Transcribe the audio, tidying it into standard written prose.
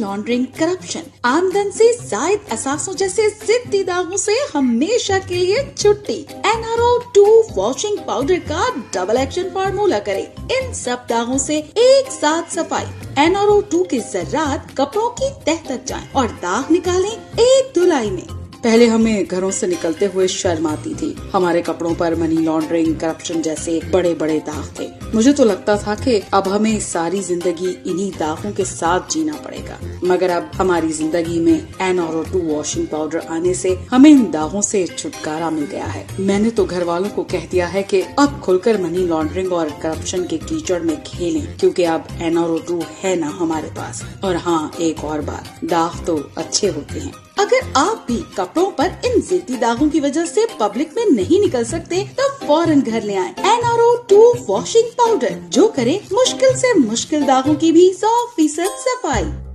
Laundering, corruption, आमदन से जायद असासों जैसे जिद्दी दागों से हमेशा के लिए छुट्टी। NRO2 वॉशिंग पाउडर का डबल एक्शन फार्मूला करें इन सब दागों से एक साथ सफाई। NRO2 के जर्रात कपड़ों की तह तक जाएं और दाग निकालें एक धुलाई में। पहले हमें घरों से निकलते हुए शर्म आती थी, हमारे कपड़ों पर मनी लॉन्ड्रिंग, करप्शन जैसे बड़े बड़े दाग थे। मुझे तो लगता था कि अब हमें सारी जिंदगी इन्हीं दागों के साथ जीना पड़ेगा, मगर अब हमारी जिंदगी में NRO2 वॉशिंग पाउडर आने से हमें इन दागों से छुटकारा मिल गया है। मैंने तो घर वालों को कह दिया है कि अब खुलकर मनी लॉन्ड्रिंग और करप्शन के कीचड़ में खेलें, क्योंकि अब NRO2 है ना हमारे पास। और हाँ, एक और बात, दाग तो अच्छे होते हैं। अगर आप भी कपड़ों पर इन जिद्दी दागों की वजह से पब्लिक में नहीं निकल सकते तो फौरन घर ले आएं NRO2 वॉशिंग पाउडर, जो करे मुश्किल से मुश्किल दागों की भी 100% सफाई।